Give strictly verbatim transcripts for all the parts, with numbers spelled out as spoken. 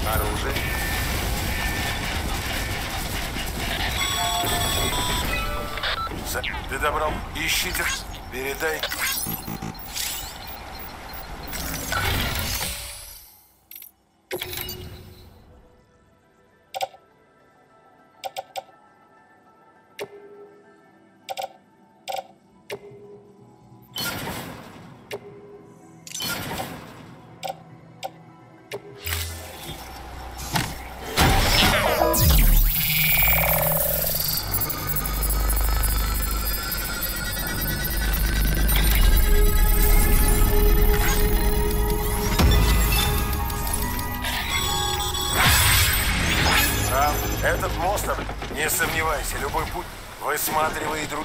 Оружие. За... Ты добрал? Ищите. Передай. Этот мост, не сомневайся, любой путь высматривай друг.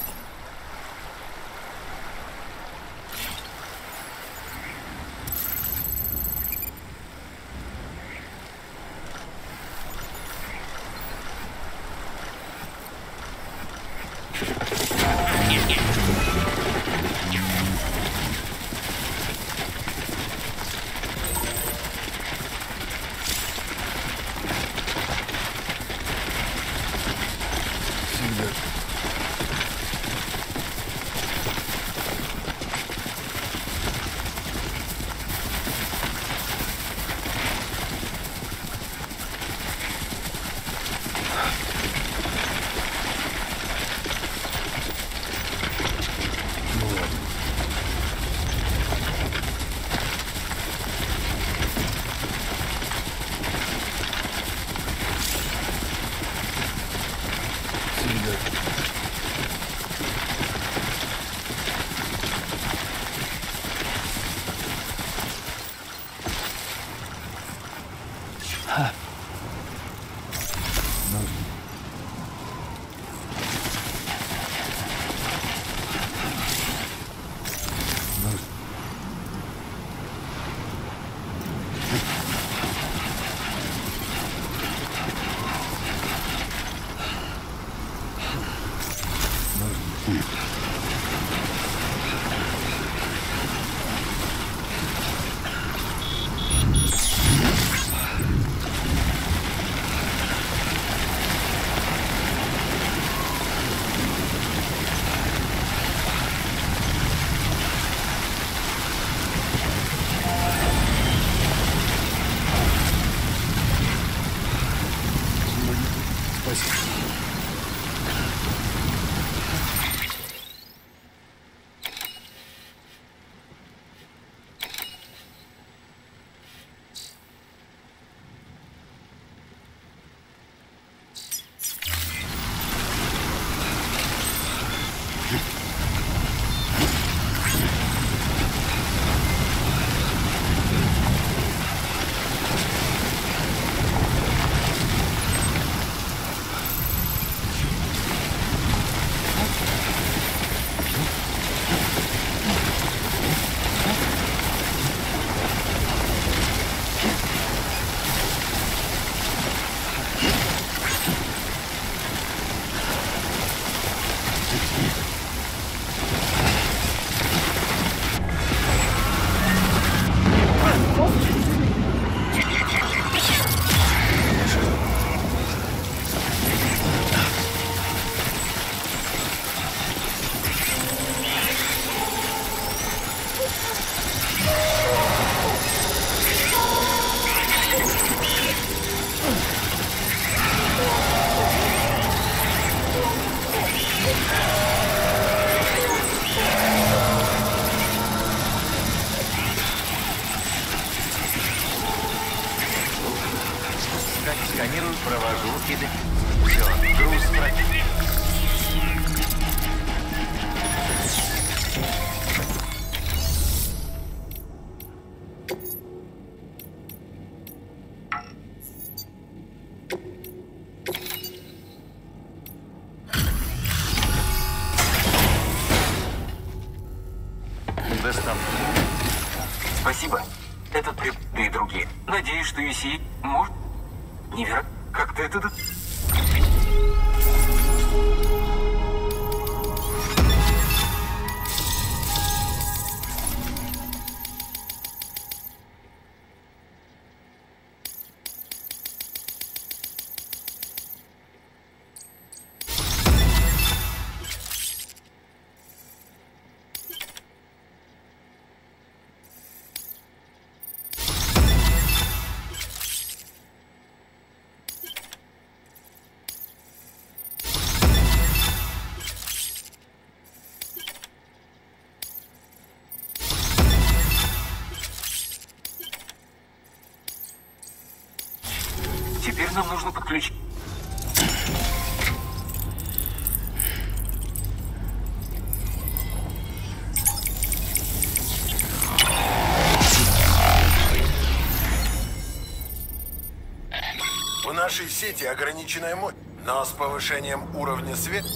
Сканирую, провожу, кидаю. Все, груз пройти. Доставка. Спасибо. Этот приб... да и другие. Надеюсь, что Иси может... Невероятно. Как ты это... Теперь нам нужно подключить. В нашей сети ограниченная мощь, но с повышением уровня света...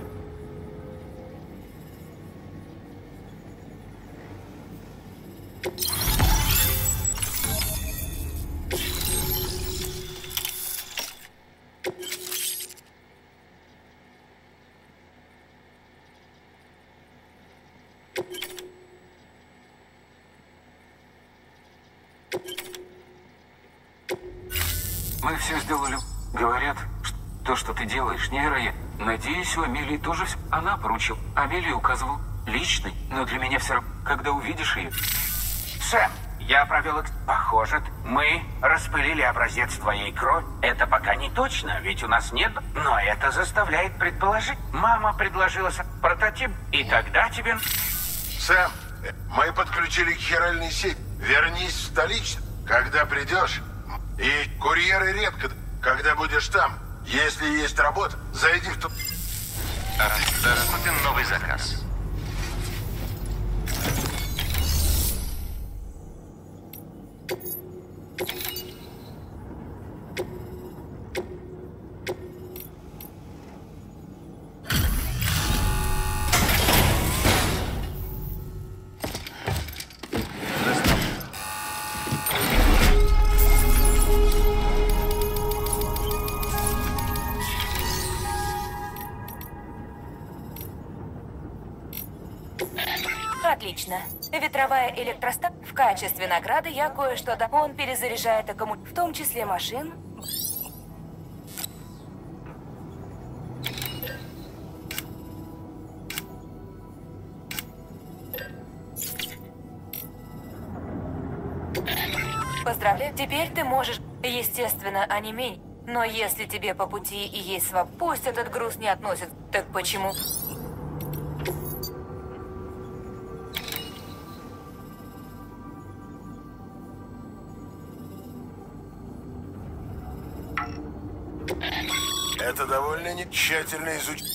Мы все сделали. Говорят, что то, что ты делаешь, невероятно. Надеюсь, у Амелии тоже все. Она поручил. Амелия указывал. Личный. Но для меня все равно, когда увидишь ее. Сэм, я провел экс... Похоже, мы распылили образец твоей крови. Это пока не точно, ведь у нас нет... Но это заставляет предположить. Мама предложила с- прототип, и тогда тебе... Сэм, мы подключили к хиральной сети. Вернись в столицу, когда придешь. И курьеры редко, когда будешь там. Если есть работа, зайди в ту... Доступен новый заказ. Отлично. Ветровая электростанция. В качестве награды я кое-что да. Он перезаряжает аккумулятор, в том числе машин. Поздравляю. Теперь ты можешь, естественно, онеметь. Но если тебе по пути и есть своб... Пусть этот груз не относит. Так почему? Это довольно не тщательно изучено.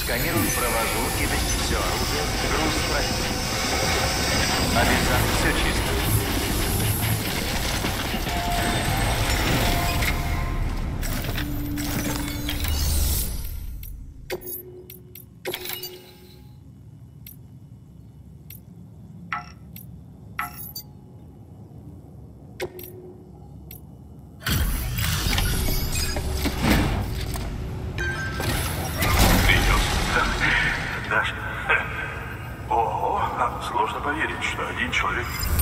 Сканирую провожу и все оружие. Груз справится. Обязан, все чисто. Сложно поверить, что один человек...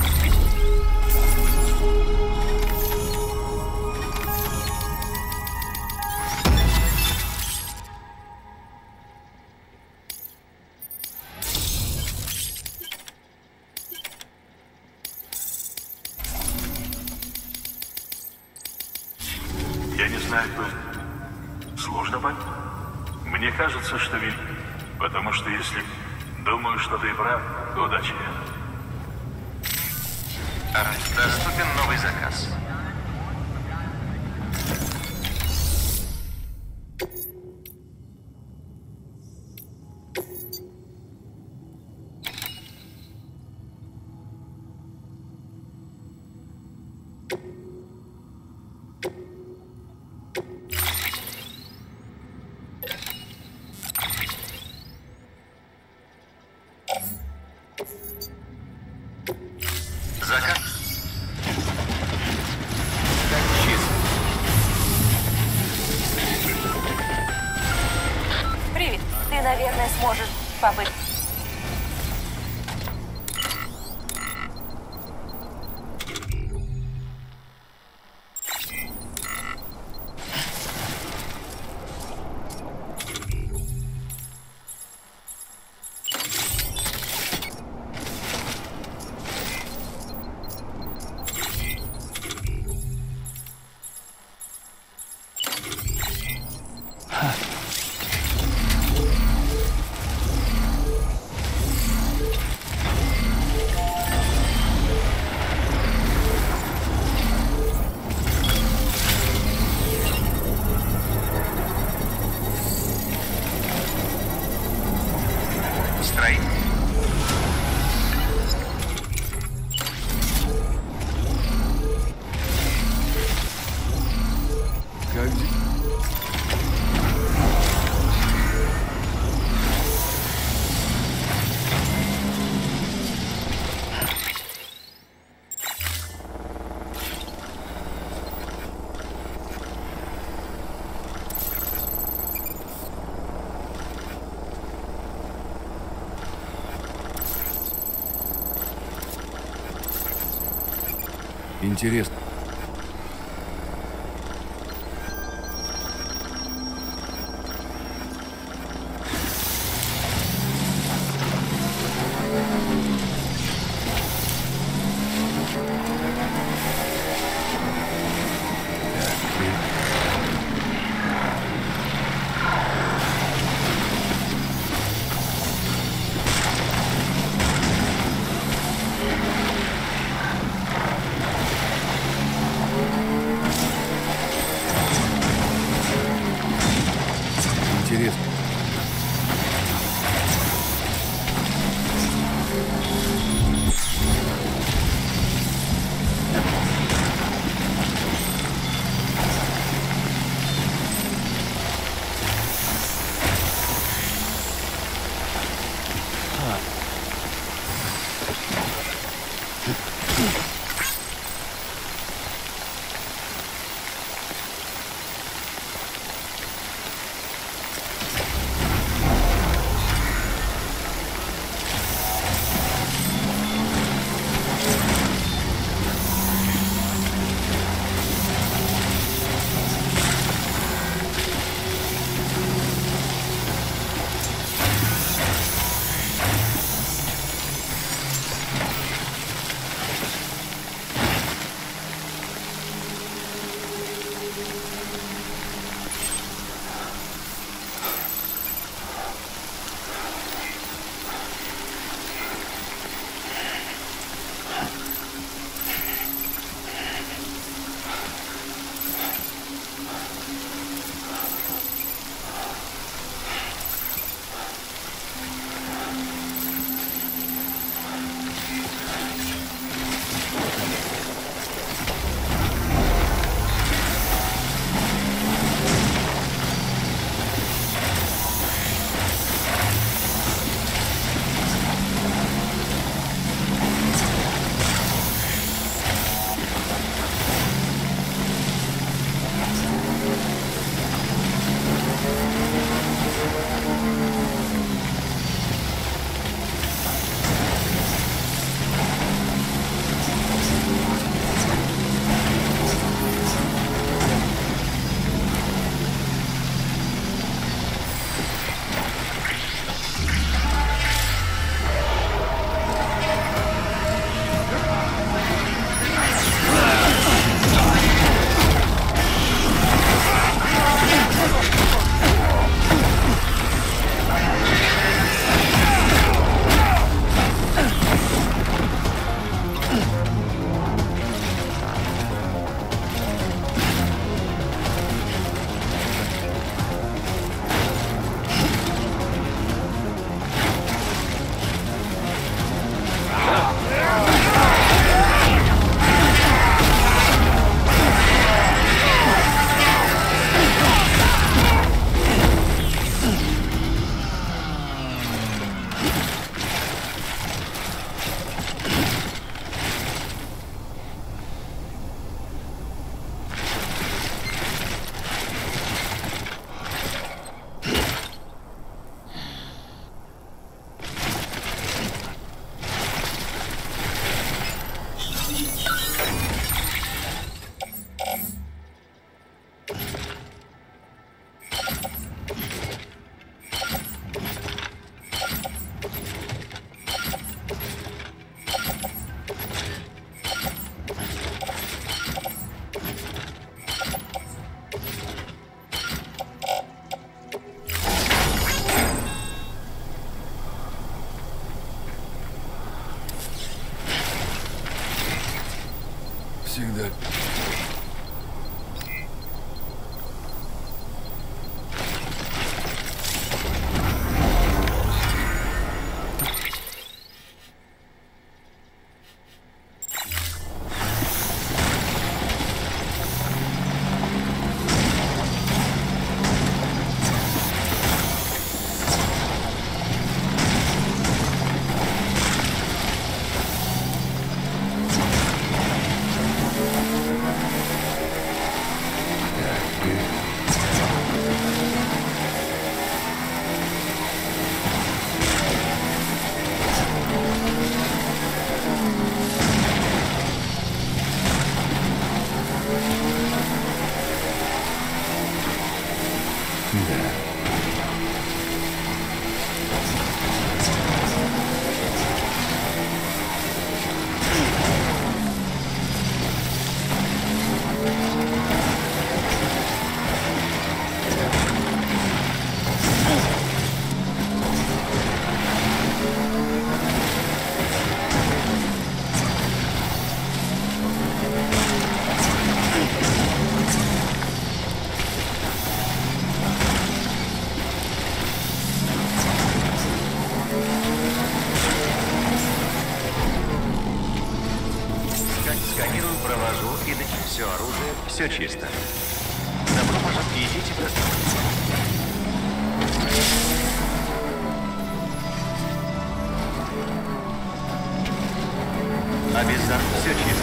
Я не знаю, кто это. Сложно понять. Мне кажется, что велик. Потому что если... Думаю, что ты прав. Удачи. Доступен новый заказ. Заказ. Так чисто. Привет. Ты, наверное, сможешь побыть. Интересно. всегда. Сканирую, провожу, и все оружие, все чисто. Добро пожаловать, идите просто. Обязательно, все чисто.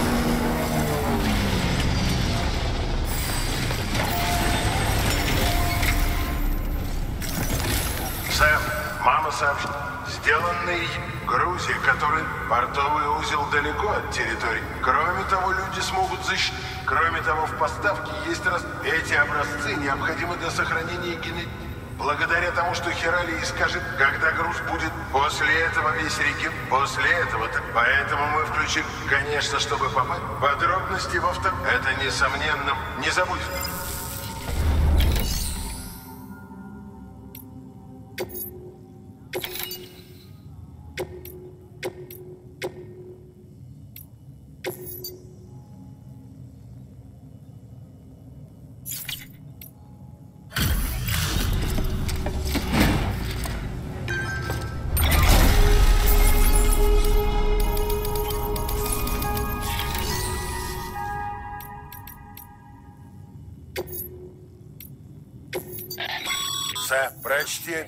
Сэм, мама сообщит. Сделанный в Грузии, который портовый узел далеко от территории. Кроме того, люди смогут защитить. Кроме того, в поставке есть раз... Эти образцы необходимы для сохранения генетики. Благодаря тому, что Хиралий скажет, когда груз будет. После этого весь регион. После этого-то. Поэтому мы включим, конечно, чтобы попасть. Подробности во втором. Это несомненно. Не забудь. Сэм, прочти.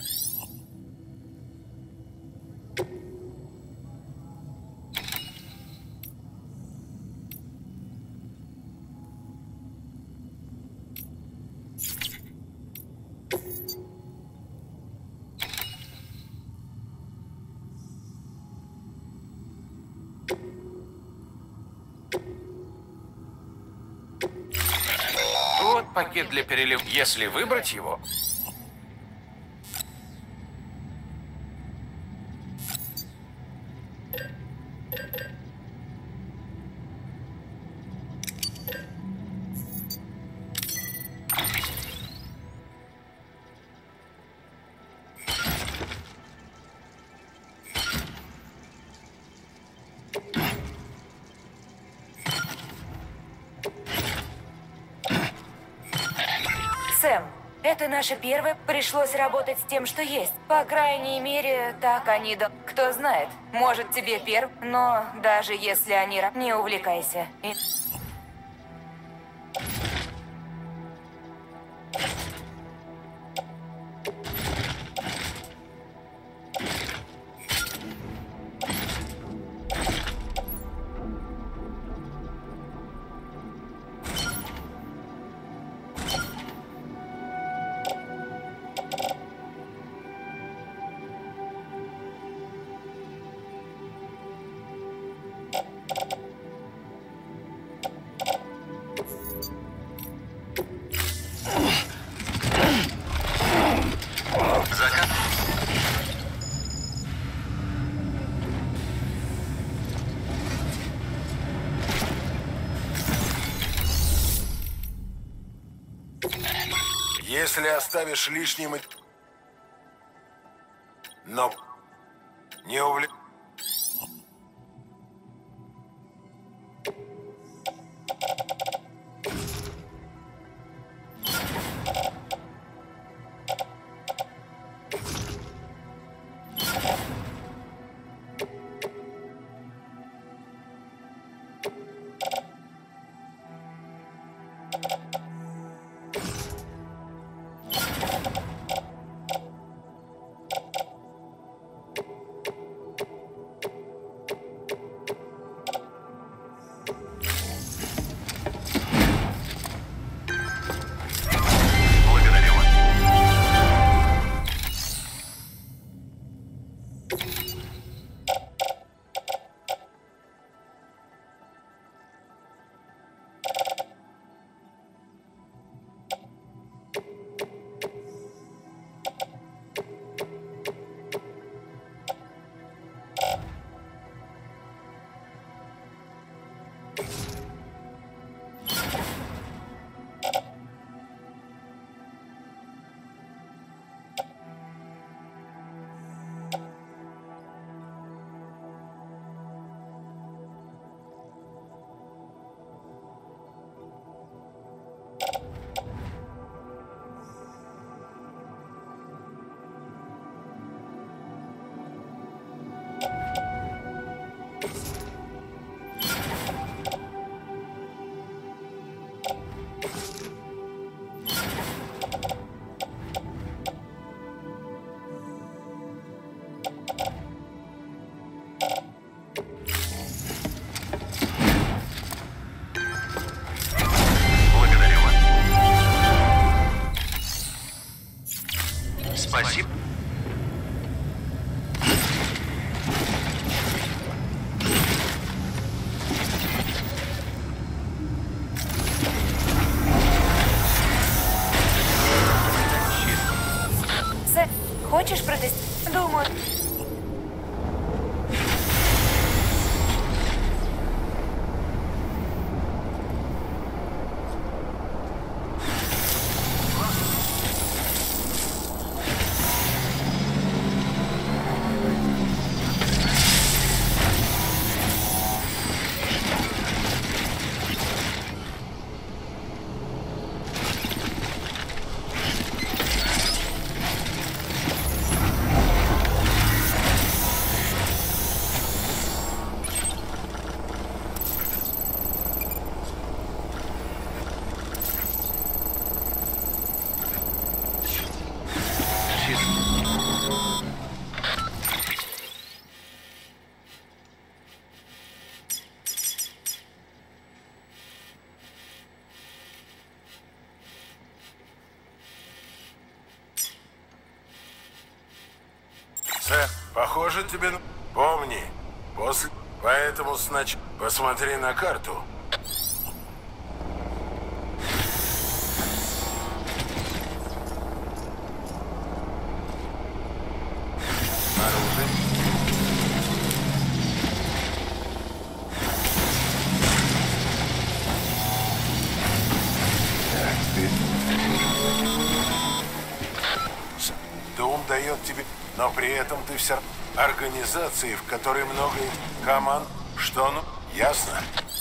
Вот пакет для перелива. Если выбрать его... Сэм, это наша первая. Пришлось работать с тем, что есть. По крайней мере, так они... до- Кто знает, может тебе перв, но даже если они... ра- Не увлекайся. И- Закат. Если оставишь лишним... Но... Не увлек... Спасибо. Сэм, хочешь протестировать? Думаю... Сэм, похоже тебе... Помни, после... Поэтому сначала посмотри на карту. Оружие. Так, ты... Дум дает тебе... Но при этом ты все равно... Организации, в которой много команд, что ну, ясно?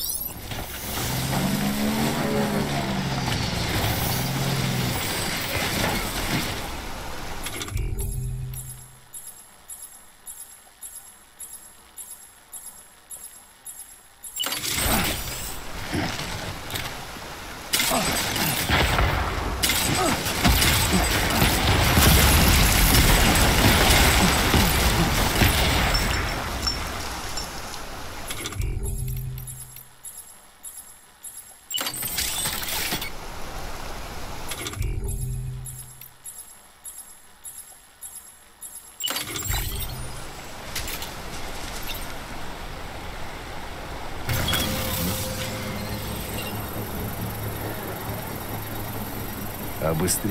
А быстрее.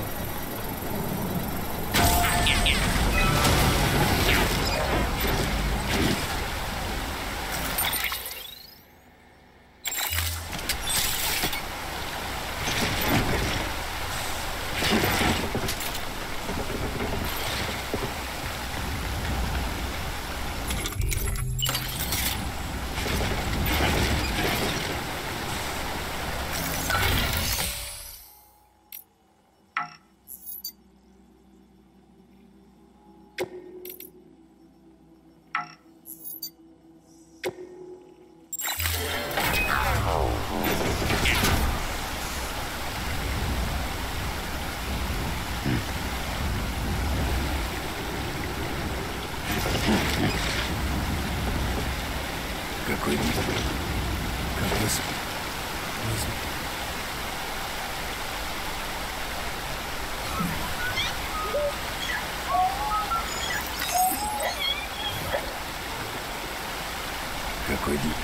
Какой вид? Как бы... Какой день?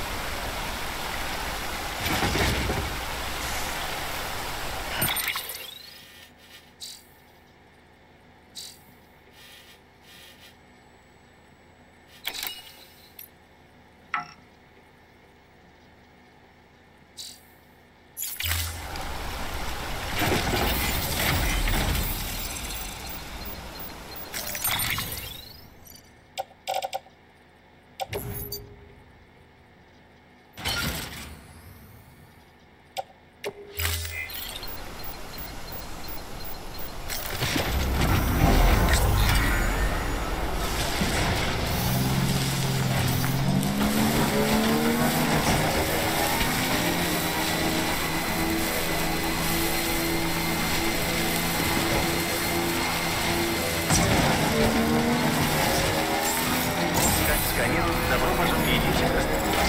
Сканируют. Добро пожаловать. Идите к раствору.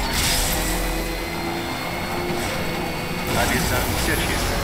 Алиса, все чисто.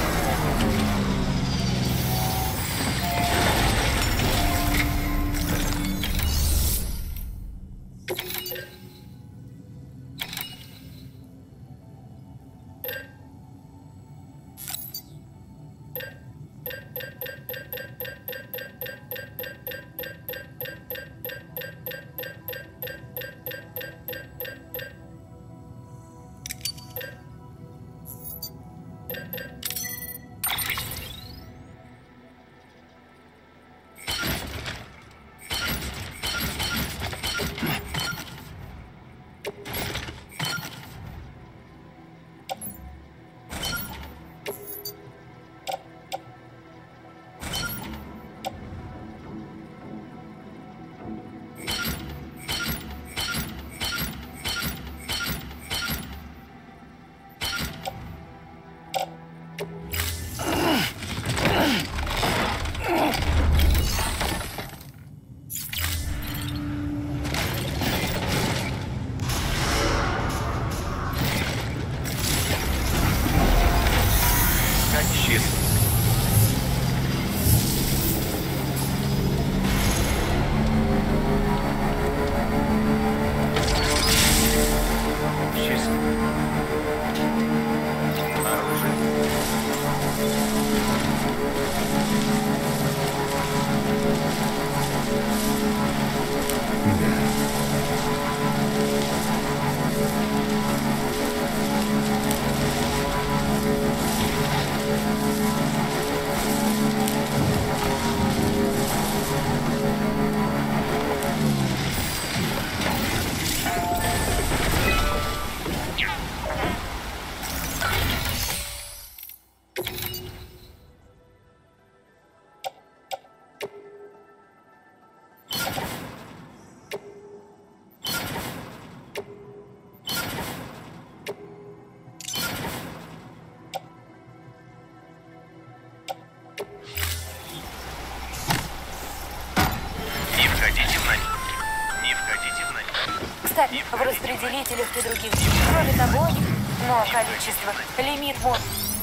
В распределителях и других. Кроме того, но количество, лимит вот.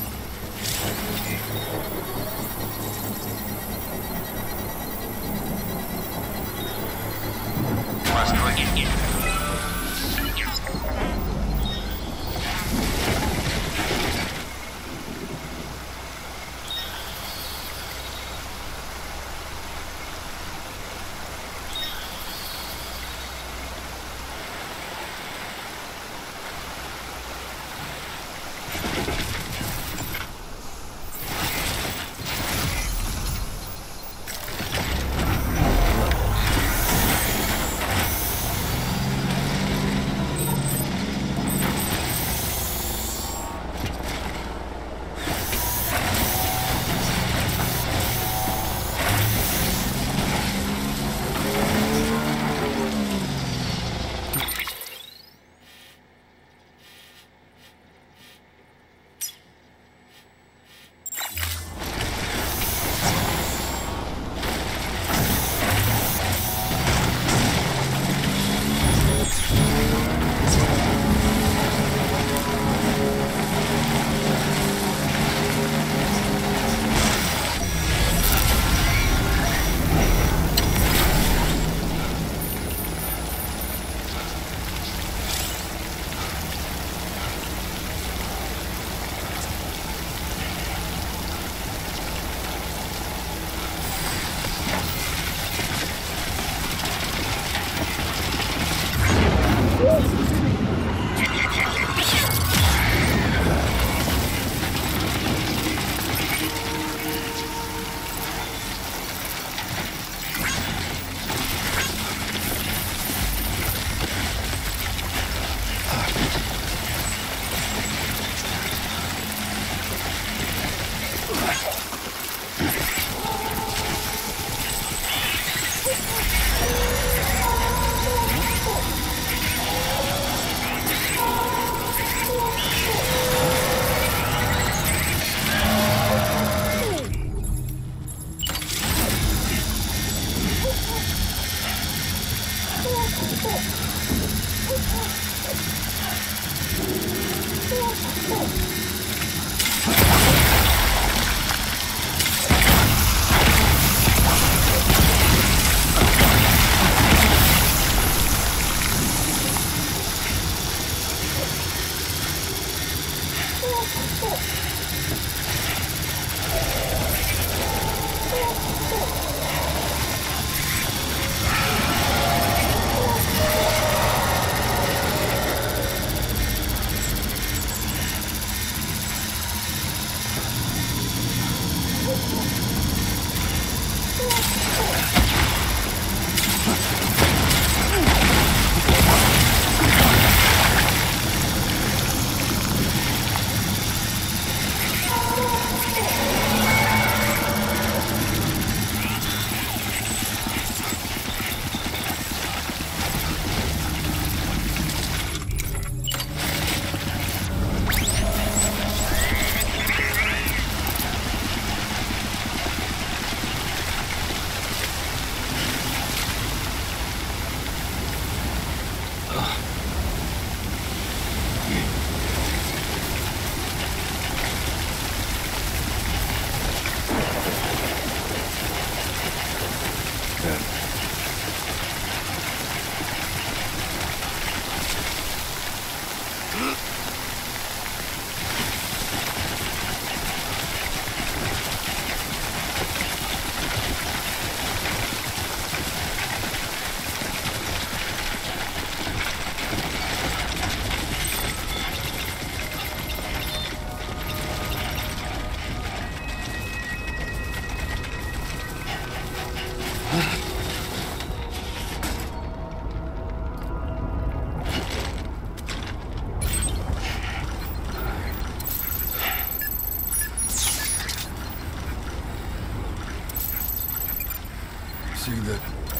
Постройки. Всегда.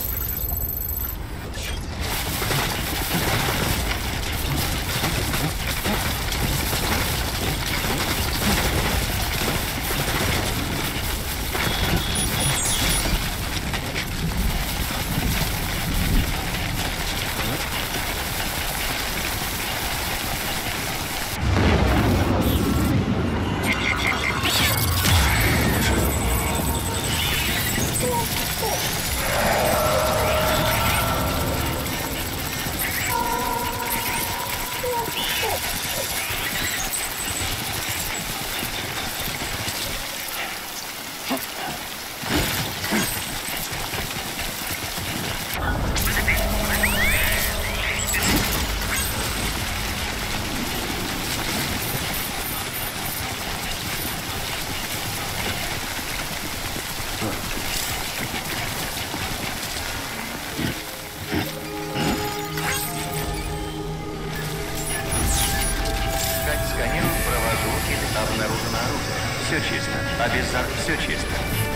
Обнаружено оружие. Все чисто. Абизар, все чисто.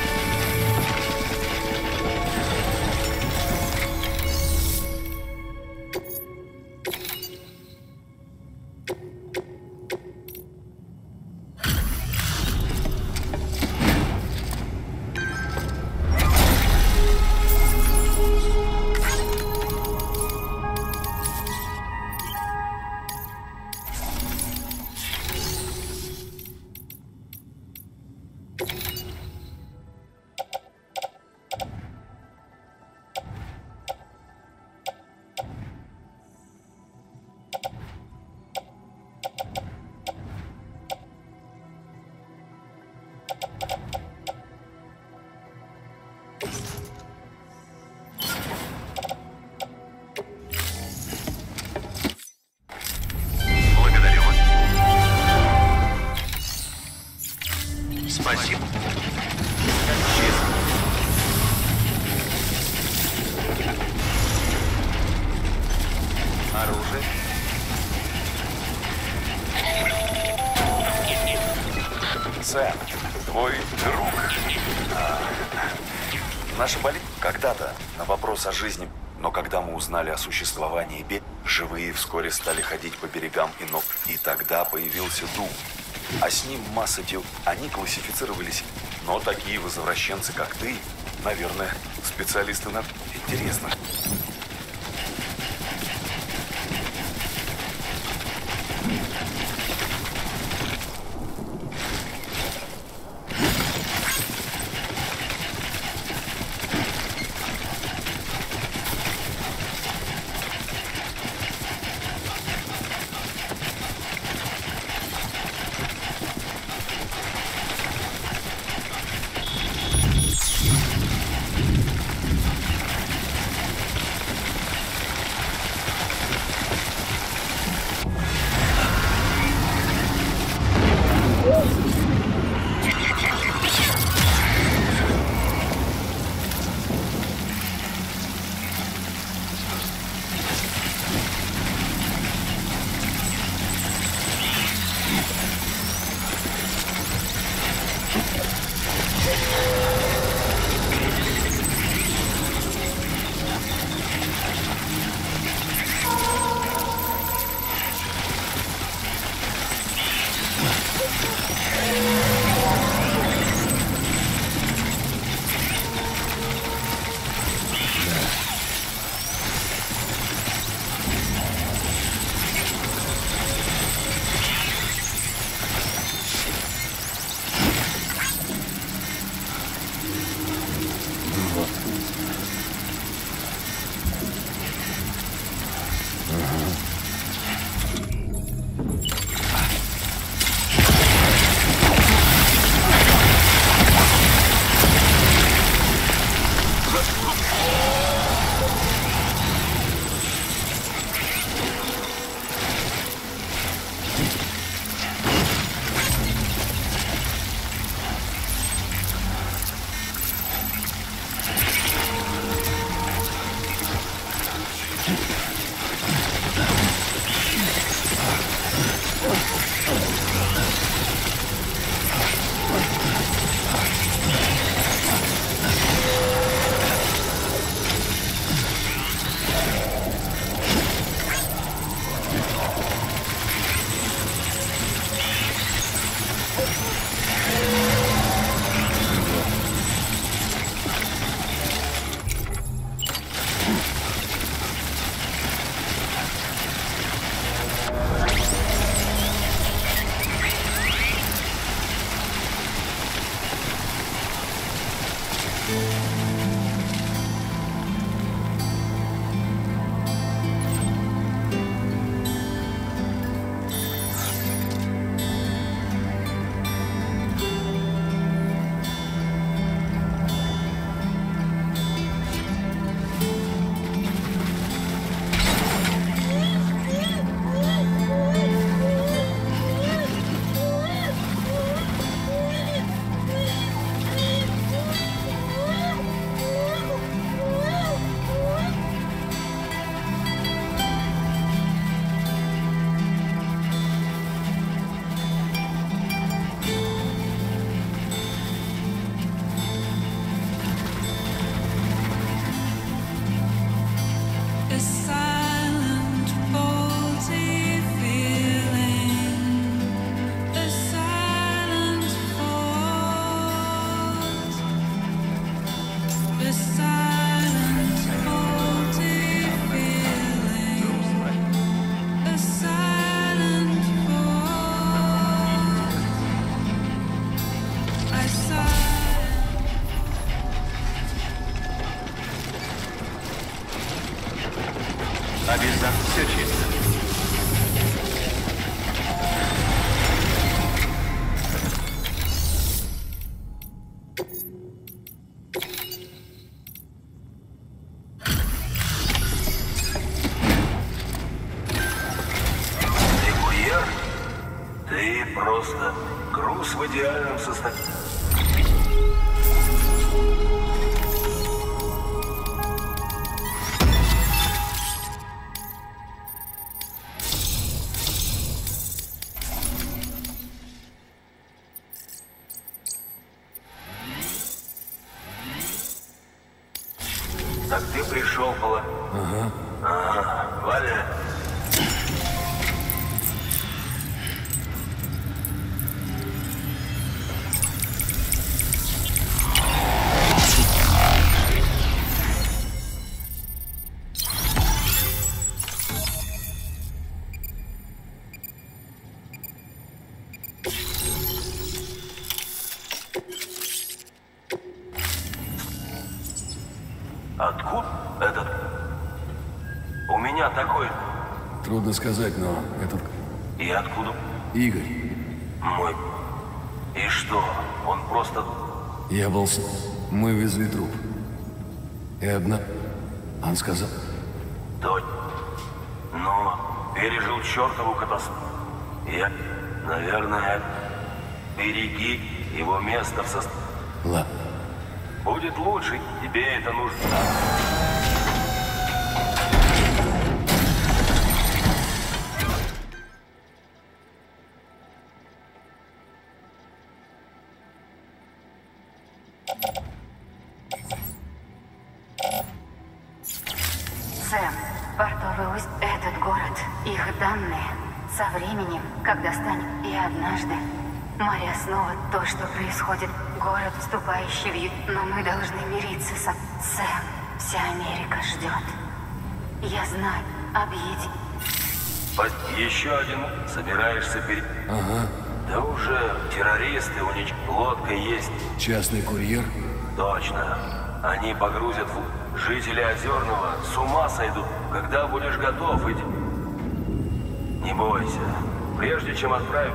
Спасибо. Оружие. Сэм, твой друг. А, наша болезнь когда-то на вопрос о жизни, но когда мы узнали о существовании бед, живые вскоре стали ходить по берегам Инок, и тогда появился Дум. А с ним масса дел. Они классифицировались. Но такие возвращенцы, как ты, наверное, специалисты на... Интересно. Обеззак, все чисто. Ты курьер? Ты просто груз в идеальном состоянии. Так ты пришел, Пола? Ага. Ага, Валя. Откуда этот? У меня такой. Трудно сказать, но этот И откуда? Игорь. Мой. И что? Он просто... Я был с... Мы везли труп. И одна... Он сказал... Точно. Но пережил чертову катастрофу. Я, наверное, береги его место в состоянии. Ладно. Будет лучше, тебе это нужно. Сэм, портовый усть, этот город, их данные, со временем, когда станет, и однажды, моря снова то, что происходит, город, вступающий в ю... Но мы должны мириться со... Сэм, вся Америка ждет. Я знаю, объедин... Еще один собираешься перед... Ага. Да уже террористы, у них лодка есть. Частный курьер? Точно. Они погрузят в... Жители Озерного с ума сойдут. Когда будешь готов, иди. Не бойся. Прежде чем отправить...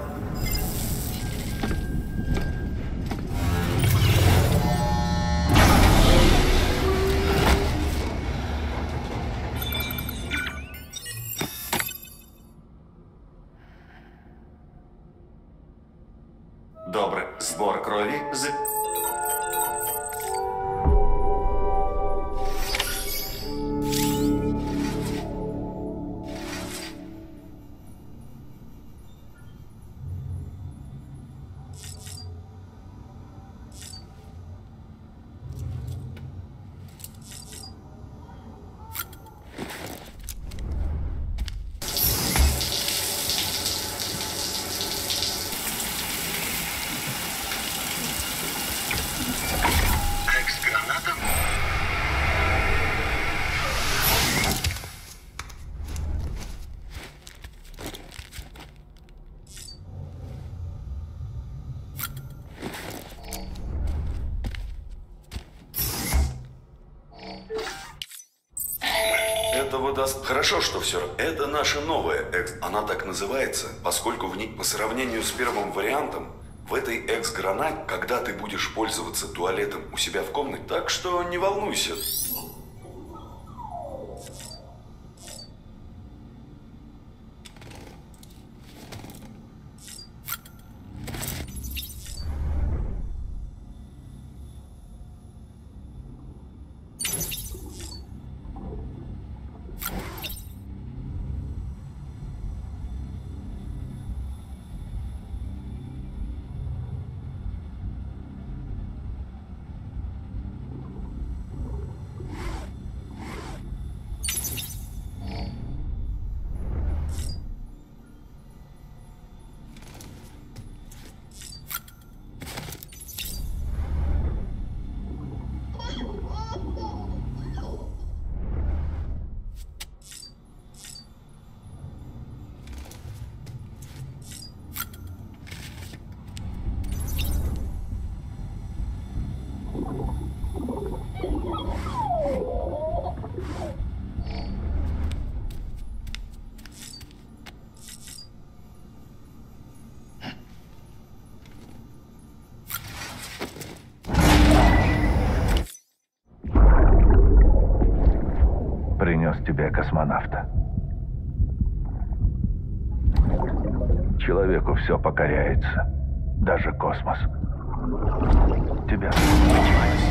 Добрый. Сбор крови за... Этого даст... Хорошо, что все. Это наша новая экс... Она так называется, поскольку в ней, по сравнению с первым вариантом, в этой экс-гранате, когда ты будешь пользоваться туалетом у себя в комнате, так что не волнуйся. тебе космонавта. Человеку все покоряется, даже космос. Тебя понимаешь.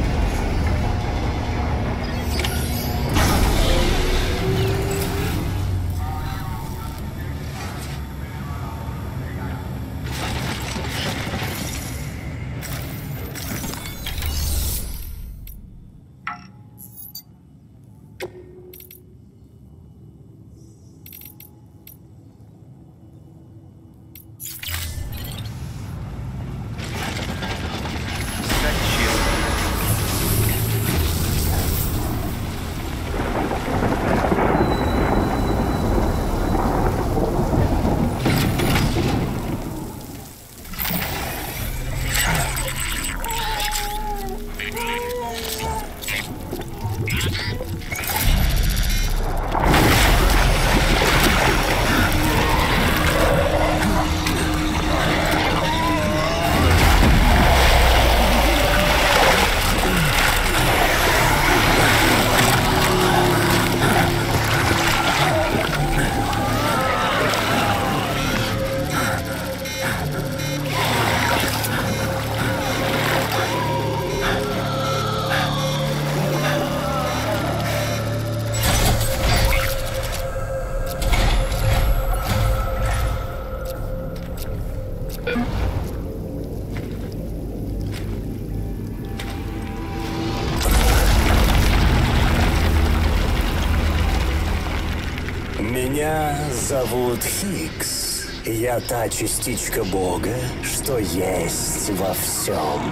Меня зовут Хикс. Я та частичка Бога, что есть во всем.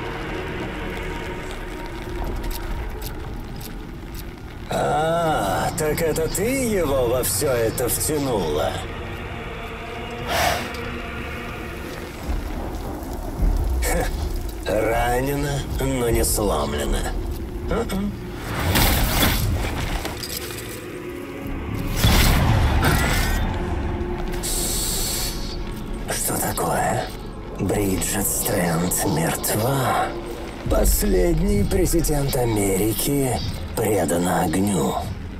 А, так это ты его во все это втянула? Ха, ранена, но не сломлена. Uh-uh. Что такое? Бриджит Стрэнд мертва. Последний президент Америки предан огню.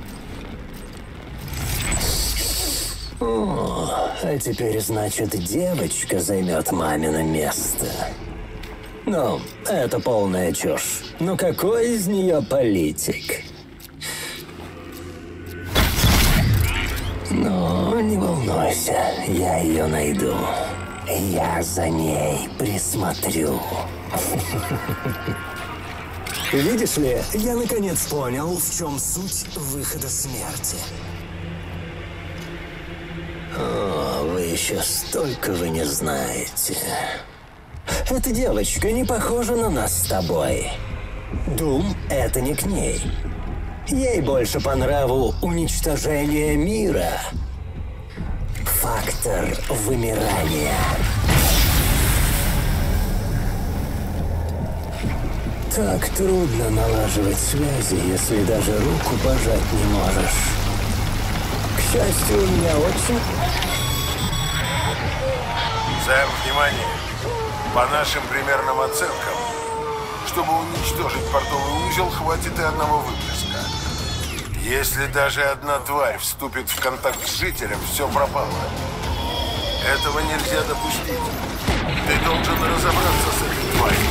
О, а теперь, значит, девочка займет мамино место. Ну, это полная чушь. Но какой из нее политик? Ну, не волнуйся, я ее найду. Я за ней присмотрю. Видишь ли, я наконец понял, в чем суть выхода смерти. О, вы еще столько вы не знаете. Эта девочка не похожа на нас с тобой. Дум — это не к ней. Ей больше по нраву уничтожение мира. Фактор вымирания. Так трудно налаживать связи, если даже руку пожать не можешь. К счастью, у меня очень... Сэм, внимание! По нашим примерным оценкам, чтобы уничтожить портовый узел, хватит и одного выплеска. Если даже одна тварь вступит в контакт с жителем, все пропало. Этого нельзя допустить. Ты должен разобраться с этой тварью.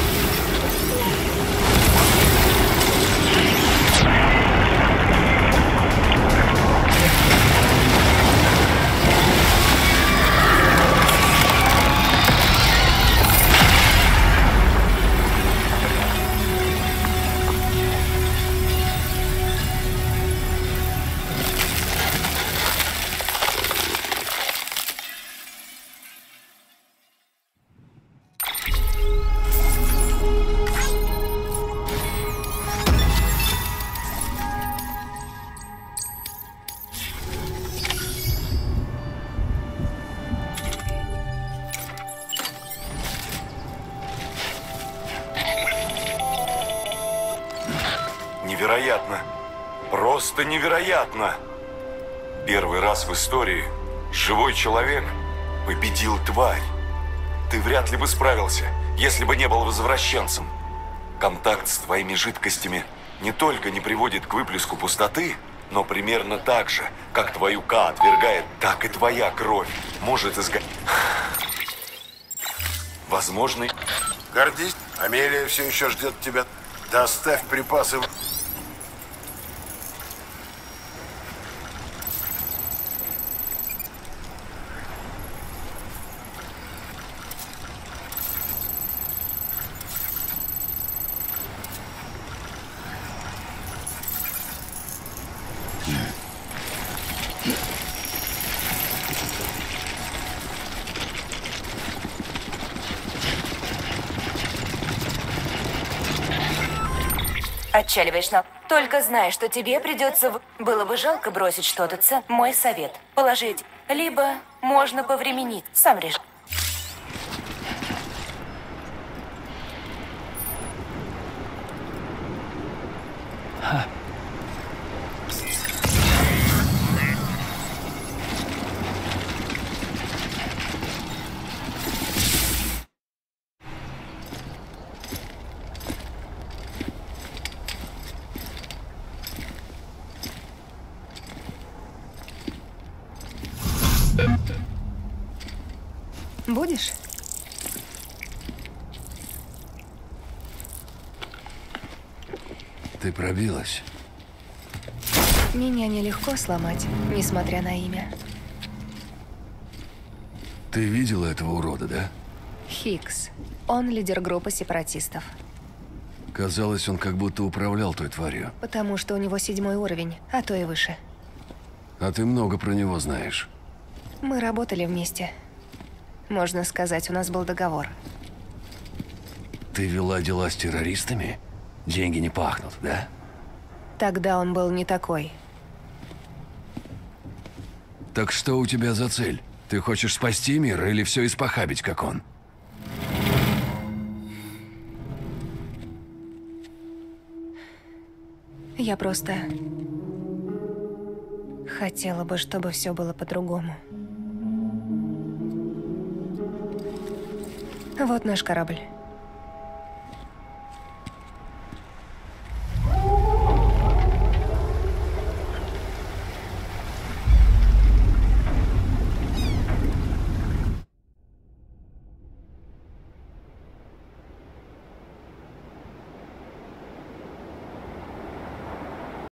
Невероятно. Просто невероятно. Первый раз в истории живой человек победил тварь. Ты вряд ли бы справился, если бы не был возвращенцем. Контакт с твоими жидкостями не только не приводит к выплеску пустоты, Но примерно так же, как твою К отвергает, так и твоя кровь может изгонять. Возможно... Гордись. Амелия все еще ждет тебя. Доставь припасы. Отчаливаешь на... Только знай, что тебе придется... В... Было бы жалко бросить что-то, Ц. Мой совет. Положить. Либо можно повременить. Сам реши. Ха. Будешь? Ты пробилась. Меня нелегко сломать, несмотря на имя. Ты видела этого урода, да? Хикс. Он лидер группы сепаратистов. Казалось, он как будто управлял той тварью. Потому что у него седьмой уровень, а то и выше. А ты много про него знаешь. Мы работали вместе. Можно сказать, у нас был договор. Ты вела дела с террористами? Деньги не пахнут, да? Тогда он был не такой. Так что у тебя за цель? Ты хочешь спасти мир или все испохабить, как он? Я просто... хотела бы, чтобы все было по-другому. Вот наш корабль.